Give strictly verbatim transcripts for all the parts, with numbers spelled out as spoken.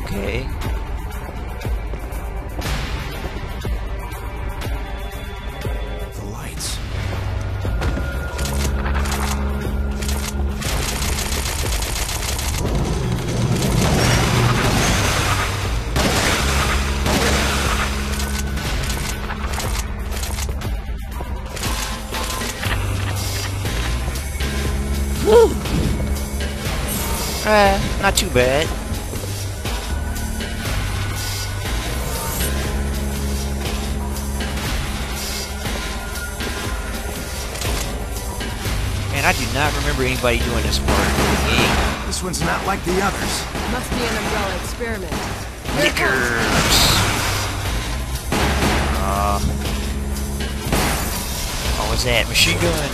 Okay. The lights. Woo! Uh, not too bad. Man, I do not remember anybody doing this part of the game. This one's not like the others. Must be an Umbrella experiment. Knickers! Uh, what was that? Machine gun?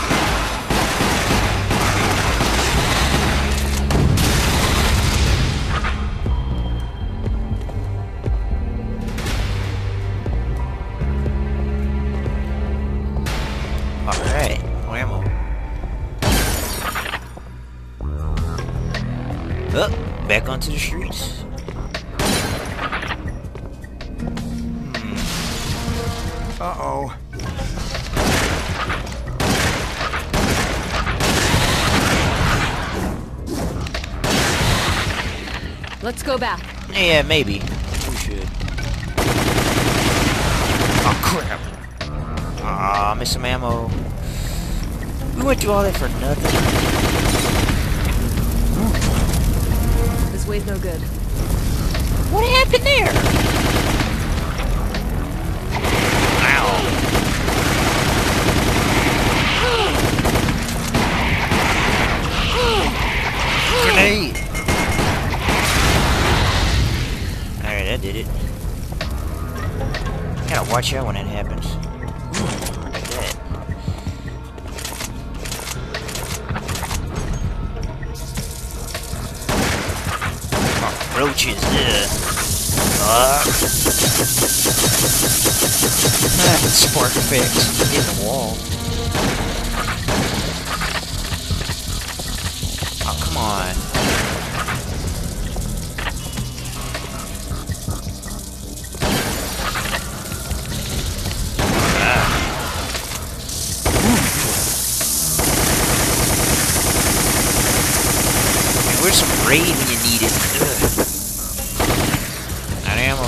Alright, more ammo. Up, back onto the streets. Hmm. Uh-oh. Let's go back. Yeah, maybe. We should. Oh, crap. Aw, missed some ammo. We went through all that for nothing. This way's no good. What happened there? Ow. Grenade. Alright, that did it. Gotta watch out when that happens. Like that. Oh, roaches, yeah. Uh. Spark effects in the wall. Oh, come on. Where's some raid when you need it? Ugh. Not ammo.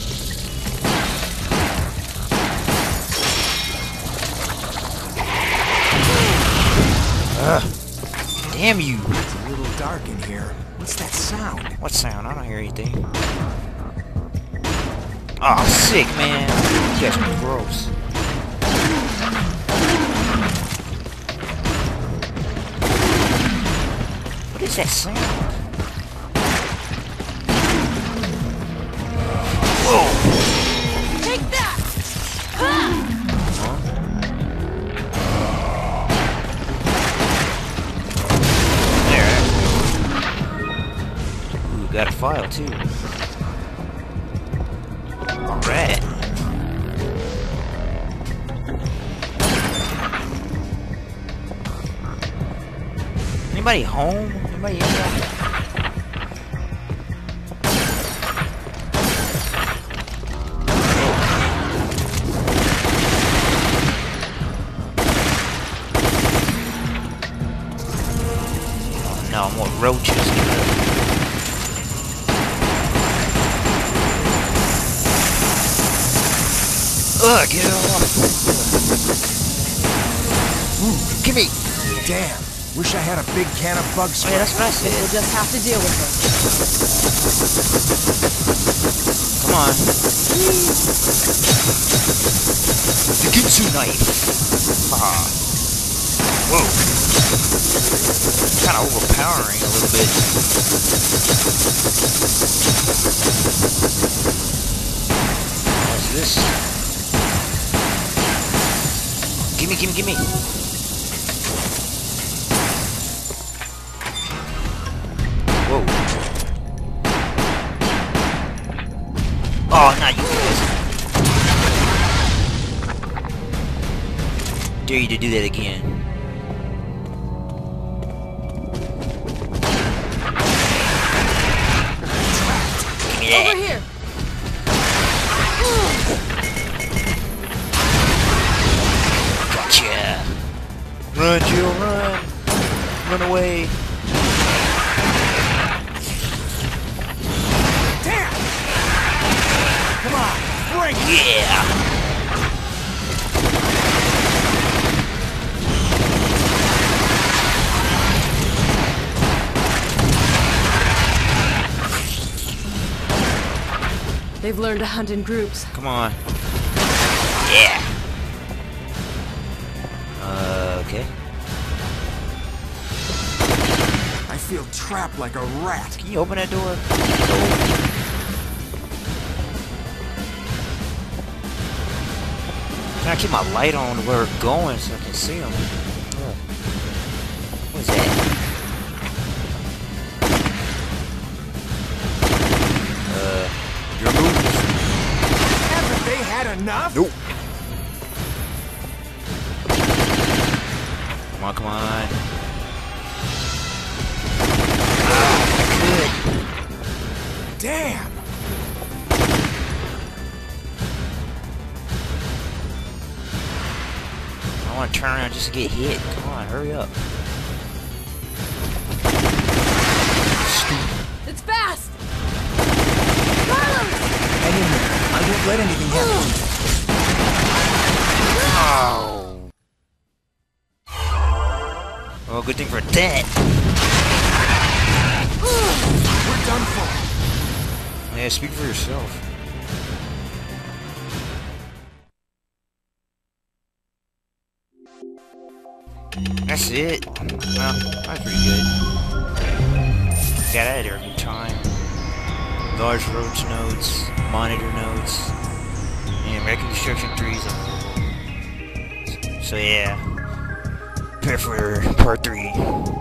Ugh. Damn you. It's a little dark in here. What's that sound? What sound? I don't hear anything. Oh, sick, man. You guys are gross. What is that sound? Whoa! Take that! Huh? There. Ooh, got a file too. Alright. Anybody home? Anybody in there? Oh no, more roaches. Ugh, get it off. Ooh, Give me. damn. Wish I had a big can of bug Oh spray. yeah, that's what I said. We'll just have to deal with them. Come on. The Ginsu knife. Haha. Whoa. Kind of overpowering a little bit. What's this? Gimme, gimme, gimme. Whoa. Oh, not you guys. Dare you to do that again. Over here! Gotcha! Run, Jill, run! Run away! Damn! Come on, bring it! Yeah! They've learned to hunt in groups. Come on. Yeah! Uh, okay. I feel trapped like a rat. Can you open that door? Can I keep my light on where we're going so I can see them? What is that? Uh, your movies? Haven't they had enough? Nope. Come on, come on. Ah, good. Damn! I want to turn around just to get hit. Come on, hurry up. It's fast! Carlos! Hang in there. I won't let anything happen. Oh. Well, good thing for that. We're done for. Yeah, speak for yourself. That's it. Well, that's pretty good. Got out of there in time. Large roach nodes, monitor nodes, and reconstruction trees. So yeah, prepare for part three.